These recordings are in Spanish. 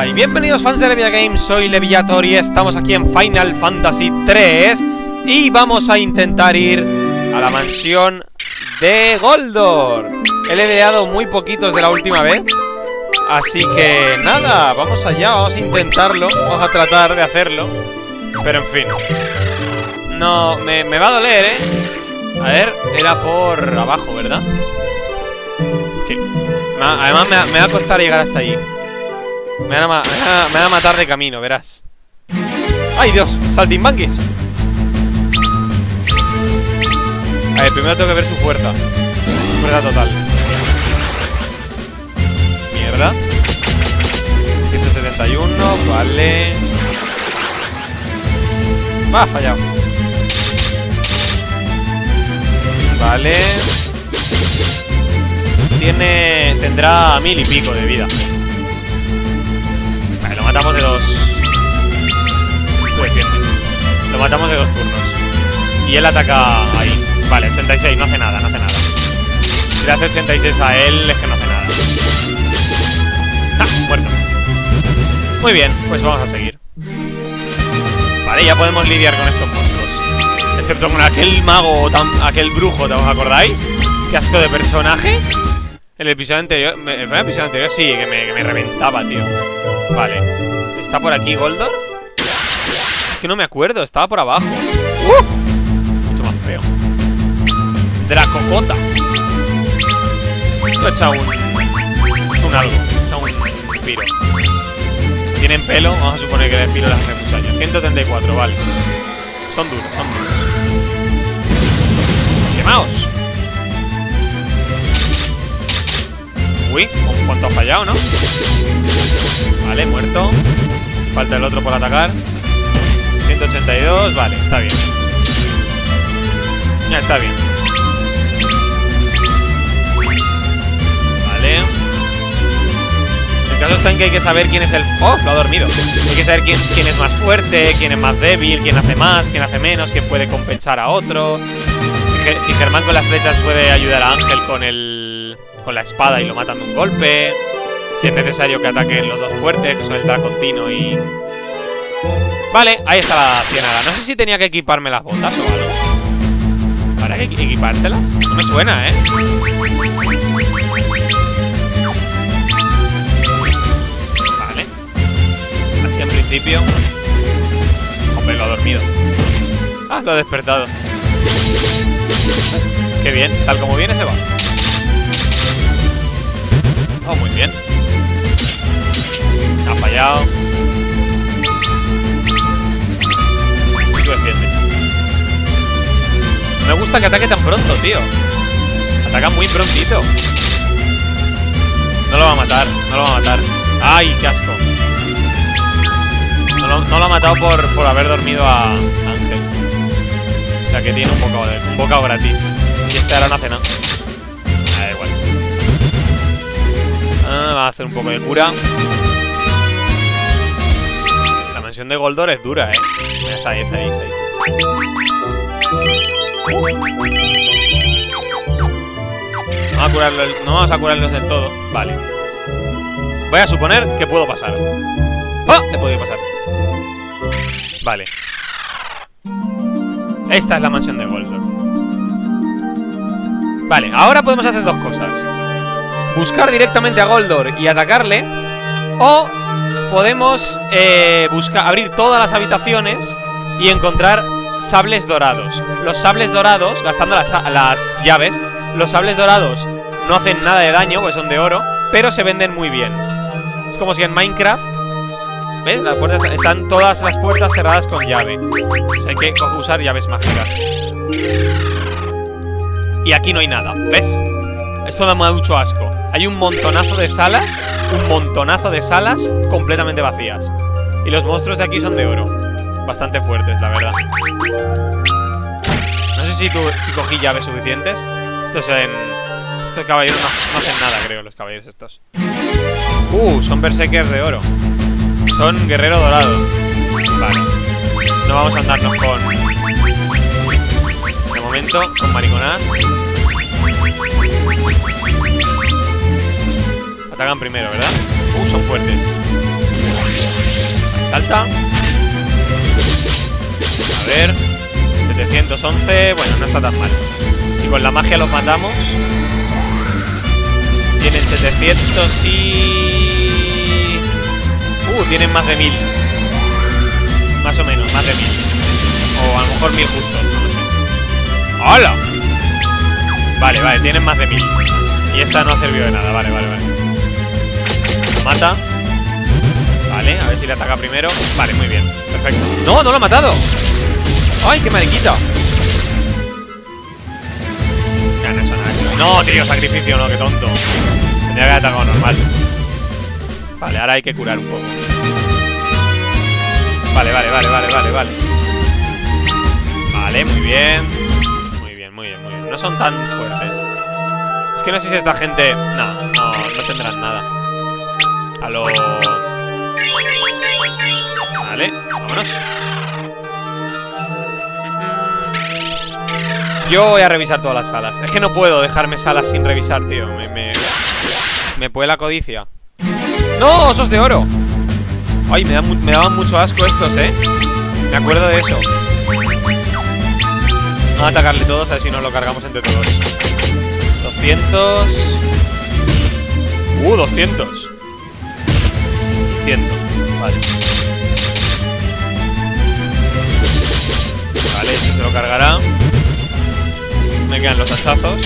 y bienvenidos fans de Levia Games, soy Leviator y estamos aquí en Final Fantasy 3 y vamos a intentar ir a la mansión de Goldor. He leveado muy poquitos de la última vez, así que nada, vamos allá, vamos a intentarlo, vamos a tratar de hacerlo, pero en fin, no, me va a doler, A ver, era por abajo, ¿verdad? Sí. Además me va a costar llegar hasta allí. Me van a matar de camino, verás. ¡Ay, Dios! ¡Saltimbanquis! A ver, primero tengo que ver su fuerza. Fuerza total. Mierda. 171, vale. Va, fallado. Vale. Tendrá 1000 y pico de vida. Vale, lo matamos de dos. Lo matamos de 2 turnos. Y él ataca ahí. Vale, 86, no hace nada, no hace nada. Si le hace 86 a él, es que no hace nada. ¡Ah! Muerto. Muy bien, pues vamos a seguir. Vale, ya podemos lidiar con estos monstruos. Excepto con aquel mago, aquel brujo, ¿os acordáis? Qué asco de personaje. El episodio anterior, sí, que me reventaba, tío. Vale. ¿Está por aquí Goldor? Es que no me acuerdo, estaba por abajo. Mucho más feo. Dracocota. Esto ha echado un algo. Ha echado un piro. Tienen pelo, vamos a suponer que de piro las hace muchos años. 134, vale. Son duros, son duros. ¡Quemaos! Uy, ¿cuánto ha fallado, no? Vale, muerto. Falta el otro por atacar. 182, vale, está bien. Ya está bien. Vale. El caso está en que hay que saber quién es el... ¡Oh! Lo ha dormido. Hay que saber quién es más fuerte, quién es más débil, quién hace más, quién hace menos, quién puede compensar a otro. Si Germán con las flechas puede ayudar a Ángel con la espada y lo matan de un golpe. Si es necesario que ataquen los dos fuertes, que son el Dracontino y... Vale, ahí está la ciénaga. No sé si tenía que equiparme las botas o algo. ¿Para qué equipárselas? No me suena, Vale. Así en principio. Hombre, lo ha dormido. Ah, lo ha despertado. Qué bien, tal como viene se va. Oh, muy bien. Ha fallado. Tú defiende. Me gusta que ataque tan pronto, tío. Ataca muy prontito. No lo va a matar, no lo va a matar. ¡Ay, qué asco! No lo ha matado por haber dormido a Ángel. O sea que tiene un bocado gratis. Y este ahora no hace nada. Da igual. Va a hacer un poco de cura. La mansión de Goldor es dura, Esa ahí. No vamos a curarlos del todo. Vale. Voy a suponer que puedo pasar. ¡Oh! He podido pasar. Vale. Esta es la mansión de Goldor. Vale, ahora podemos hacer dos cosas. Buscar directamente a Goldor y atacarle. O podemos abrir todas las habitaciones y encontrar sables dorados. Los sables dorados, gastando las llaves, los sables dorados no hacen nada de daño, pues son de oro, pero se venden muy bien. Es como si en Minecraft, ¿ves? Las puertas, están todas las puertas cerradas con llave. Pues hay que usar llaves mágicas. Y aquí no hay nada, ¿ves? Esto da mucho asco. Hay un montonazo de salas completamente vacías. Y los monstruos de aquí son de oro. Bastante fuertes, la verdad. No sé si cogí llaves suficientes. Estos caballeros no hacen nada, creo, los caballeros estos. Son berserkers de oro. Son guerrero dorado. Vale. No vamos a andarnos con... De momento, con mariconadas. Atacan primero, ¿verdad? Son fuertes. mata. A ver, 711. Bueno, no está tan mal. Si con la magia los matamos. Tienen 700 y... tienen más de 1000. Más o menos, más de 1000. O a lo mejor 1000 justos, no lo sé. ¡Hala! Vale, vale, tienen más de 1000. Y esa no ha servido de nada, vale, vale, vale. Lo mata. Vale, a ver si le ataca primero. Vale, muy bien, perfecto. ¡No, no lo ha matado! ¡Ay, qué mariquita! Ya, no he hecho nada. No, tío, sacrificio, no, qué tonto. Tendría que haber atacado normal. Vale, ahora hay que curar un poco. Vale, vale, vale, vale, vale, vale. Vale, muy bien. Muy bien, muy bien, muy bien. No son tan fuertes. Es que no sé si esta gente... No, no tendrán nada. A lo... Vale, vámonos. Yo voy a revisar todas las salas. Es que no puedo dejarme salas sin revisar, tío. Me puede la codicia. ¡No! ¡Osos de oro! Ay, me daban mucho asco estos, Me acuerdo de eso. Vamos a atacarle todos, a ver si nos lo cargamos entre todos. 200. 200. 100. Vale. Vale, este se lo cargará. Me quedan los hachazos.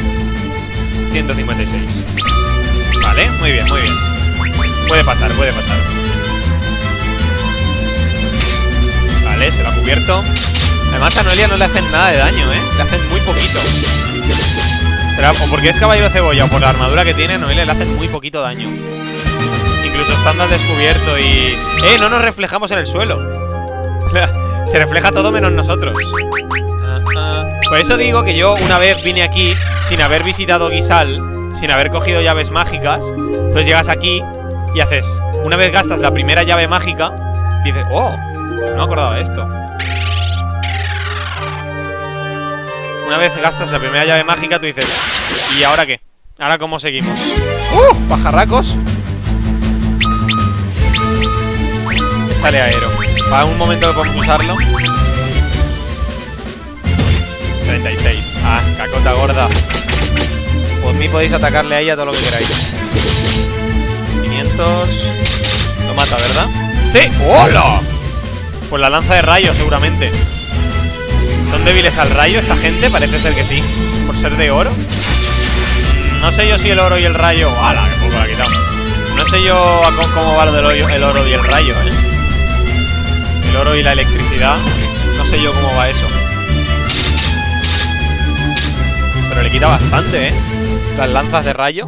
156. Vale, muy bien, muy bien. Puede pasar, puede pasar. Vale, se lo ha cubierto. Además a Noelia no le hacen nada de daño, Le hacen muy poquito. Será o porque es caballero cebolla o por la armadura que tiene, a Noelia le hacen muy poquito daño. Incluso estando al descubierto y... no nos reflejamos en el suelo. Se refleja todo menos nosotros. Por eso digo que yo una vez vine aquí sin haber visitado Gysahl, sin haber cogido llaves mágicas. Entonces llegas aquí y haces... Una vez gastas la primera llave mágica, dices, oh, no me acordaba de esto. Una vez gastas la primera llave mágica, tú dices, ¿y ahora qué? ¿Ahora cómo seguimos? ¡Pajarracos! Échale aero. Para un momento que podemos usarlo. 36. Ah, cacota gorda. Por mí podéis atacarle a ella todo lo que queráis. 500. Lo mata, ¿verdad? ¡Sí! ¡Hola! Pues la lanza de rayos, seguramente. ¿Son débiles al rayo esta gente? Parece ser que sí. Por ser de oro. No sé yo si el oro y el rayo... ¡Hala! Que poco la ha quitado. No sé yo cómo va lo del el oro y el rayo, El oro y la electricidad. No sé yo cómo va eso. Pero le quita bastante, Las lanzas de rayo.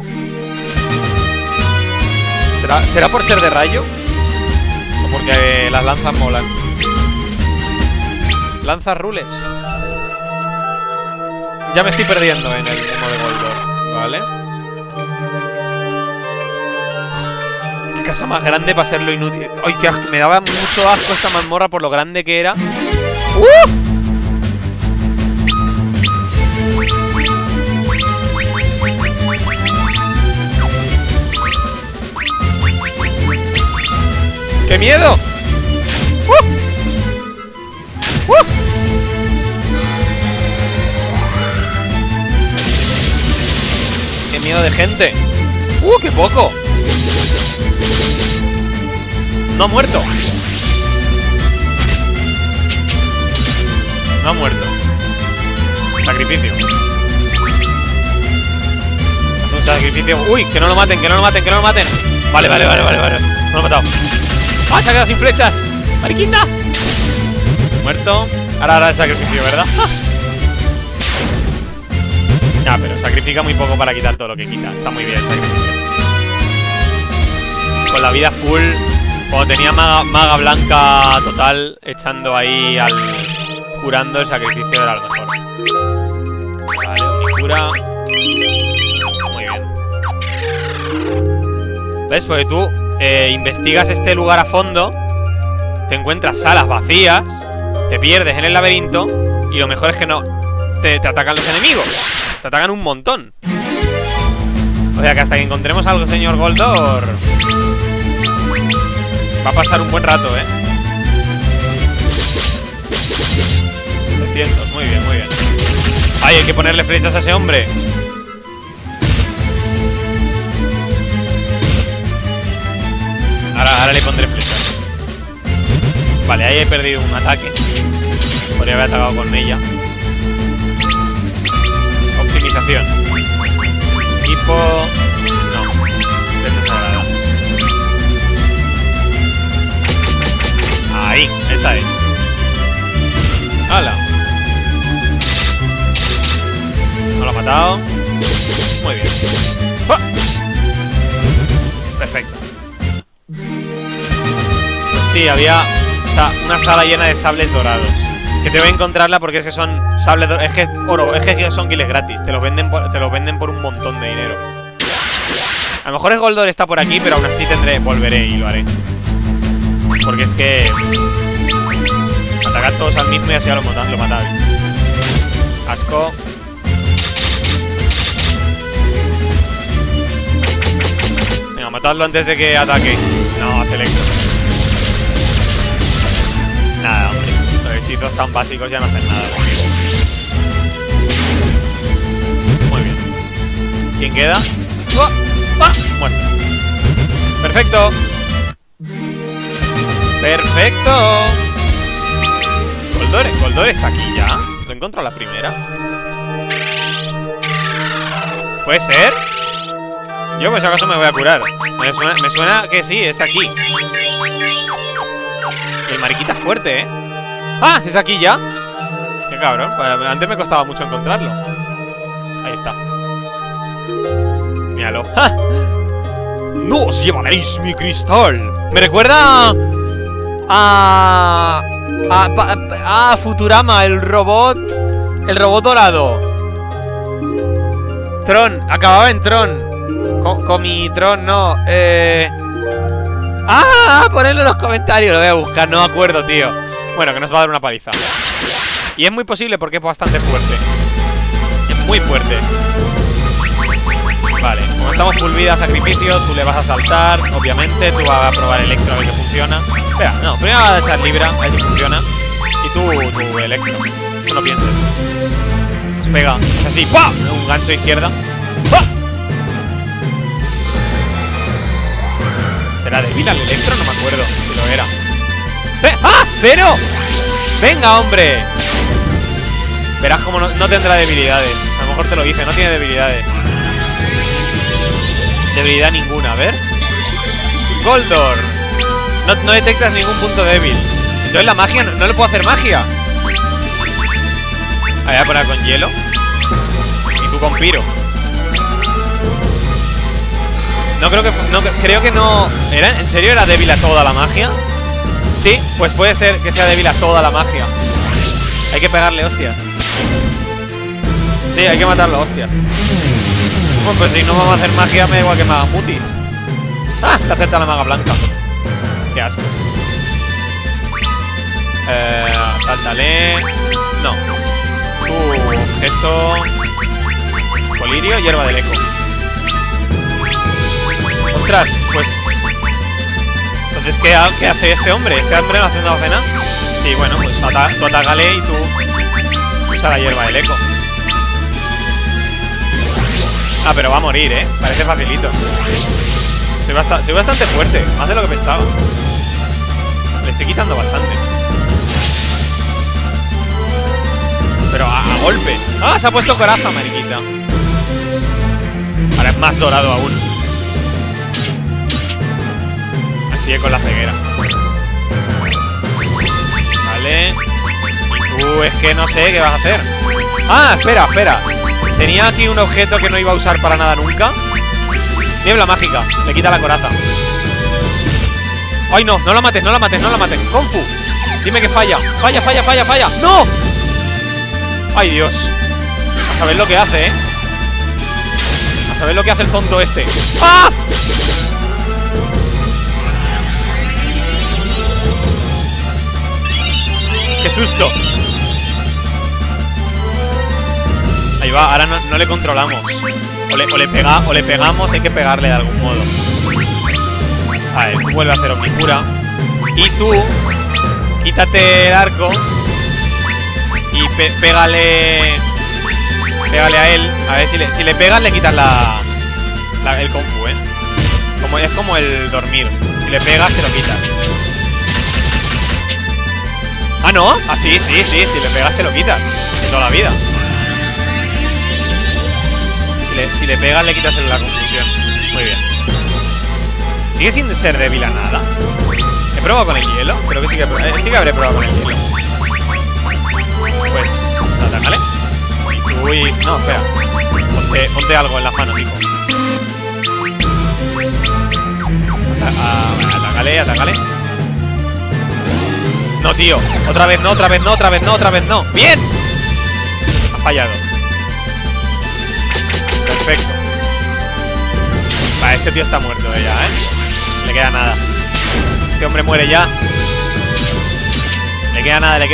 ¿Será por ser de rayo? ¿O porque las lanzas molan? Lanzas rules. Ya me estoy perdiendo en el demo de Goldor, ¿vale? Qué casa más grande para ser lo inútil. ¡Ay, qué asco! Me daba mucho asco esta mazmorra por lo grande que era. ¡Qué miedo! ¡Qué miedo de gente! ¡Qué poco! No ha muerto. No ha muerto. Sacrificio. Haz un sacrificio. ¡Uy! Que no lo maten, que no lo maten, que no lo maten. Vale, vale, vale, vale, vale. No lo he matado. ¡Ah! Se ha quedado sin flechas. ¡Mariquita! Muerto. Ahora hará el sacrificio, ¿verdad? Ya, pero sacrifica muy poco para quitar todo lo que quita. Está muy bien el sacrificio. Con la vida full. Cuando tenía maga blanca total, echando ahí al... curando, el sacrificio era lo mejor. Vale, cura. Muy bien. ¿Ves? Porque tú investigas este lugar a fondo, te encuentras salas vacías, te pierdes en el laberinto y lo mejor es que no te atacan los enemigos. Te atacan un montón. O sea que hasta que encontremos algo, señor Goldor, va a pasar un buen rato, Ay, hay que ponerle flechas a ese hombre. Ahora le pondré flechas. Vale, ahí he perdido un ataque. Podría haber atacado con ella. Optimización. Tipo... No. Flecha sagrada. Ahí, esa es. ¡Hala! No lo ha matado. Muy bien. ¡Ah! Perfecto. Pues sí, había una sala llena de sables dorados. Que te voy a encontrarla porque es que son sables dorados. Es que oro, es que son kills gratis. Te los venden por un montón de dinero. A lo mejor el Goldor está por aquí, pero aún así volveré y lo haré. Porque es que atacad todos al mismo y así lo matáis. Asco. Venga, matadlo antes de que ataque. No, hace electro. Nada, hombre. Los hechizos tan básicos ya no hacen nada conmigo. Muy bien. ¿Quién queda? ¡Oh! ¡Ah! Muerto. Perfecto. ¡Perfecto! Goldor está aquí ya. Lo he encontrado a la primera. ¿Puede ser? Yo por si acaso me voy a curar. Me suena que sí, es aquí. El mariquita es fuerte, ¿eh? ¡Ah! ¿Es aquí ya? ¡Qué cabrón! Antes me costaba mucho encontrarlo. Ahí está. Míralo. ¡Ja! ¡No os llevaréis mi cristal! Me recuerda a Futurama, el robot dorado. Tron, acababa en Tron. Comitron, no. Ponedlo en los comentarios, lo voy a buscar, no me acuerdo, tío. Bueno, que nos va a dar una paliza. Y es muy posible porque es bastante fuerte. Es muy fuerte. Vale, como estamos full vida sacrificio, tú le vas a saltar, obviamente. Tú vas a probar electro a ver que funciona. Espera, no, primero vas a echar libra, a ver si funciona. Y tú electro. Tú no pienses. Os pega, es así, ¡pah! Un gancho de izquierda. ¡Pah! ¿Será débil al electro? No me acuerdo si lo era. ¡Ah! ¡Cero! ¡Venga, hombre! Verás como no tendrá debilidades. A lo mejor te lo dice, no tiene debilidades. Debilidad ninguna, a ver. Goldor. No detectas ningún punto débil. Entonces la magia, no le puedo hacer magia. Voy a poner con hielo. Y tú con piro. No creo que... creo que no... ¿En serio era débil a toda la magia? Sí, pues puede ser que sea débil a toda la magia. Hay que pegarle hostias. Sí, hay que matarlo hostias. Bueno, pues si no vamos a hacer magia, me da igual que me hagan mutis. ¡Ah! Te acerta la maga blanca. Qué asco. Sáltale. No. Esto. Colirio, hierba del eco. Ostras, pues. Entonces, ¿qué hace este hombre? ¿Este hombre no hace nada cena? Sí, bueno, pues tú atácale y tú usa la hierba del eco. Ah, pero va a morir, ¿eh? Parece facilito. Soy bastante fuerte, más de lo que pensaba. Le estoy quitando bastante. Pero a golpes. ¡Ah! Se ha puesto coraza, mariquita. Ahora es más dorado aún. Así con la ceguera. Vale. Y tú es que no sé qué vas a hacer. ¡Ah! Espera. Tenía aquí un objeto que no iba a usar para nada nunca. Niebla mágica. Le quita la coraza. ¡Ay, no! No la mates. ¡Kung Fu! Dime que falla. ¡Falla! ¡No! ¡Ay, Dios! A saber lo que hace, ¿eh? A saber lo que hace el tonto este. ¡Ah! ¡Qué susto! Ahí va, ahora no le controlamos. O le pegamos, hay que pegarle de algún modo. A ver, tú vuelve a hacer omnicura. Y tú, quítate el arco y pégale Pégale a él. A ver, si le pegas le quitas el Kung Fu, es como el dormir. Si le pegas te lo quitas. Ah, ¿no? Ah, sí, si le pegas se lo quitas. De toda la vida. Si le pegas le quitas la confusión. Muy bien. ¿Sigue sin ser débil a nada? ¿He probado con el hielo? Creo que sí que habré probado con el hielo. Pues, atácale. Uy, no, espera. Ponte algo en las manos, hijo. Atácale. No, tío. Otra vez no. ¡Bien! Ha fallado. Perfecto. Este tío está muerto ya, Le queda nada. Este hombre muere ya. Le queda nada.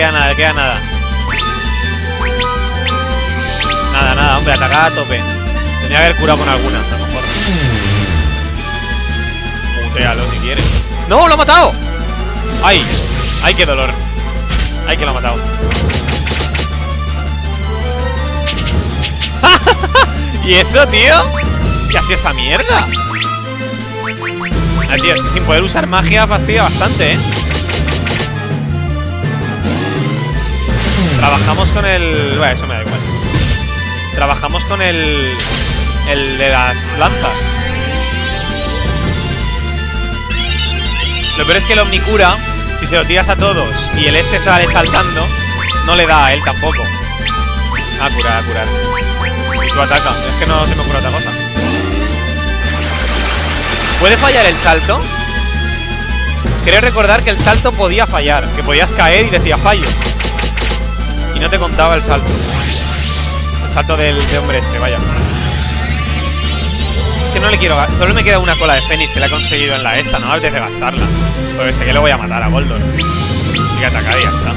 Nada, hombre, atacada a tope. Tendría que haber curado con alguna, a lo mejor. Mutealo si quieres. ¡No! ¡Lo ha matado! ¡Ay! ¡Ay, qué dolor! ¡Ay, que lo ha matado! ¿Y eso, tío? ¿Qué ha sido esa mierda? Ah, tío, es que sin poder usar magia fastidia bastante, Trabajamos con el... Bueno, eso me da igual. Trabajamos con el de las lanzas. Lo peor es que el Omnicura, si se lo tiras a todos y el sale saltando, no le da a él tampoco. Ah, curar. Y tú ataca. Es que no se me ocurre otra cosa. ¿Puede fallar el salto? Creo recordar que el salto podía fallar. Que podías caer y decía fallo. Y no te contaba el salto. El salto de hombre vaya. Es que no le quiero... Solo me queda una cola de Fénix que la he conseguido en la esta. No me apetece gastarla. Porque sé que le voy a matar a Goldor. Así que atacar y ya está.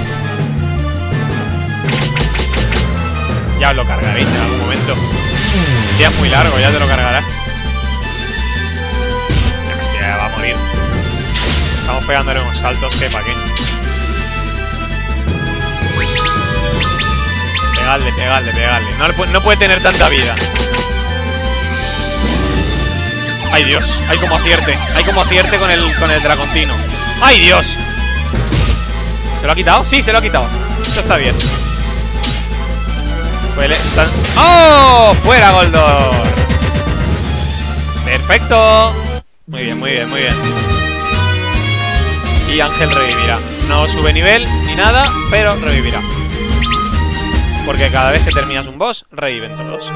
Ya os lo cargaréis en algún momento. El día es muy largo, ya te lo cargarás. Ya va a morir. Estamos pegándole unos saltos que pa' qué. Pegadle. No puede tener tanta vida. ¡Ay, Dios! ¡Ay, como acierte con el dragontino! ¡Ay, Dios! ¿Se lo ha quitado? Sí, se lo ha quitado. Esto está bien. ¡Oh! ¡Fuera, Goldor! ¡Perfecto! Muy bien. Y Ángel revivirá. No sube nivel ni nada, pero revivirá. Porque cada vez que terminas un boss, reviven todos.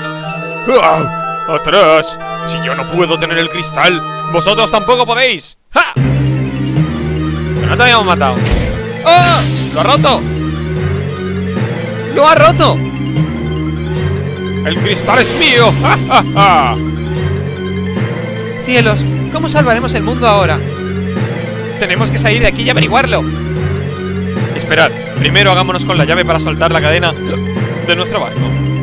¡Atrás! Si yo no puedo tener el cristal, vosotros tampoco podéis. ¡Ja! Pero no te habíamos matado. ¡Oh! ¡Lo ha roto! ¡Lo ha roto! ¡El cristal es mío! ¡Ja, ja, ja! Cielos, ¿cómo salvaremos el mundo ahora? Tenemos que salir de aquí y averiguarlo. Esperad, primero hagámonos con la llave para soltar la cadena de nuestro barco.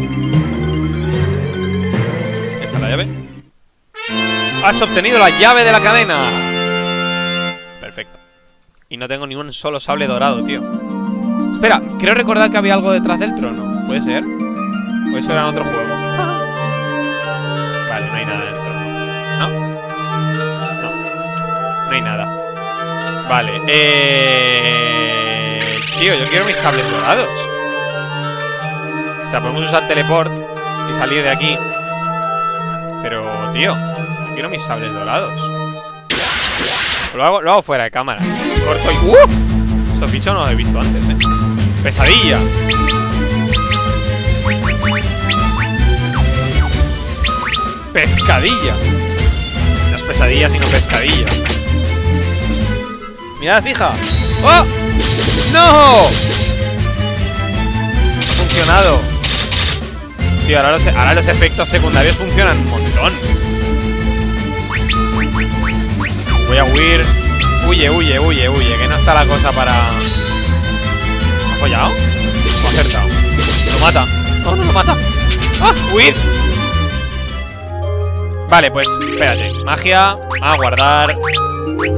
¿Está la llave? ¡Has obtenido la llave de la cadena! Perfecto. Y no tengo ni un solo sable dorado, tío. Espera, creo recordar que había algo detrás del trono. ¿Puede ser? ¿O eso era en otro juego? Vale, no hay nada en el trono. ¿No? No hay nada. Vale, tío, yo quiero mis sables dorados. O sea, podemos usar teleport y salir de aquí. Pero, tío, yo quiero mis sables dorados. Lo hago fuera de cámaras. Corto y... Estos bichos no los he visto antes, Pesadilla. Pescadilla. No es pesadilla, sino pescadilla. Mirad, fija. ¡Oh! ¡No! Ha funcionado. Tío, ahora los efectos secundarios funcionan un montón. Voy a huir. Huye, que no está la cosa para... ¿Ha follado? ¿O ha acertado? ¿Lo mata? No, no lo mata. ¡Ah! ¡Huir! Vale, pues, espérate. Magia. A guardar.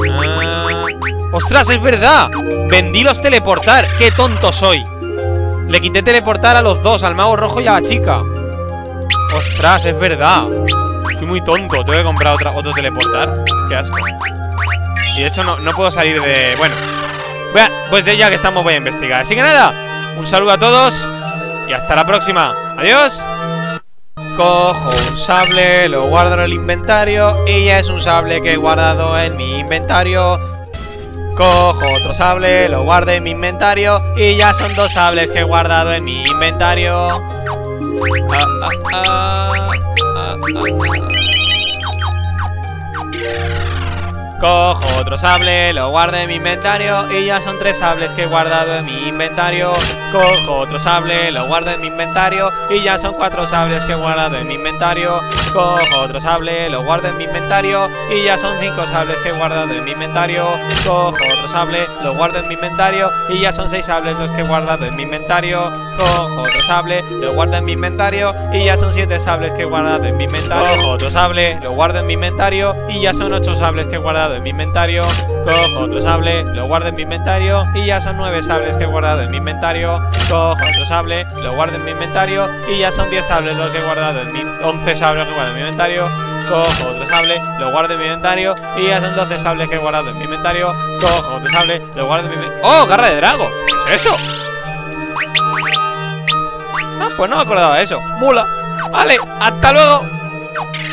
¡Ostras, es verdad! Vendí los teleportar. ¡Qué tonto soy! Le quité teleportar a los dos, al mago rojo y a la chica. Ostras, es verdad. Fui muy tonto, tengo que comprar otro teleportar. Qué asco. Y de hecho no puedo salir de... Bueno, pues ya que estamos voy a investigar. Así que nada, un saludo a todos y hasta la próxima. Adiós. Cojo un sable, lo guardo en el inventario y ya es un sable que he guardado en mi inventario. Cojo otro sable, lo guardo en mi inventario y ya son dos sables que he guardado en mi inventario. Cojo otro sable, lo guardo en mi inventario y ya son tres sables que he guardado en mi inventario. Cojo otro sable, lo guardo en mi inventario y ya son cuatro sables que he guardado en mi inventario. Cojo otro sable, lo guardo en mi inventario y ya son cinco sables que he guardado en mi inventario. Cojo otro sable, lo guardo en mi inventario y ya son seis sables los que he guardado en mi inventario. Cojo otro sable, lo guardo en mi inventario y ya son siete sables que he guardado en mi inventario. Cojo otro sable, lo guardo en mi inventario y ya son ocho sables que he guardado en mi inventario. Cojo otro sable, lo guardo en mi inventario y ya son nueve sables que he guardado en mi inventario. Cojo otro sable, lo guardo en mi inventario y ya son 10 sables los que he guardado en mi 11 sables que he guardado en mi inventario. Cojo otro sable, lo guardo en mi inventario y ya son 12 sables que he guardado en mi inventario. Cojo otro sable, lo guardo en mi inventario. ¡Oh, garra de drago! ¿Qué es eso? Ah, pues no me acordaba de eso. Mula. Vale, hasta luego.